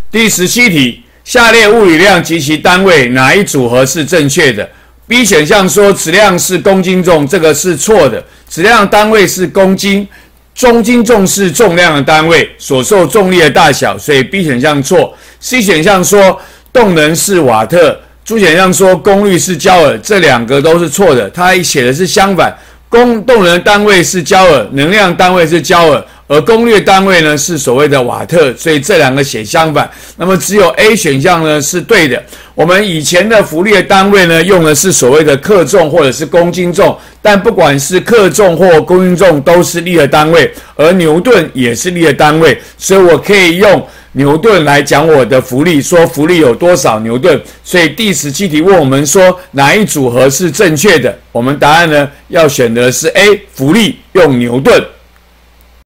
第17题，下列物理量及其单位哪一组合是正确的 ？B 选项说质量是公斤重，这个是错的，质量单位是公斤，公斤重是重量的单位，所受重力的大小，所以 B 选项错。C 选项说动能是瓦特，D 选项说功率是焦耳，这两个都是错的，它写的是相反，动能单位是焦耳，能量单位是焦耳。而功率单位呢是所谓的瓦特，所以这两个写相反。那么只有 A 选项呢是对的。我们以前的浮力的单位呢用的是所谓的克重或者是公斤重，但不管是克重或公斤重都是力的单位，而牛顿也是力的单位，所以我可以用牛顿来讲我的浮力，说浮力有多少牛顿。所以第17题问我们说哪一组合是正确的，我们答案呢要选的是 A， 浮力用牛顿。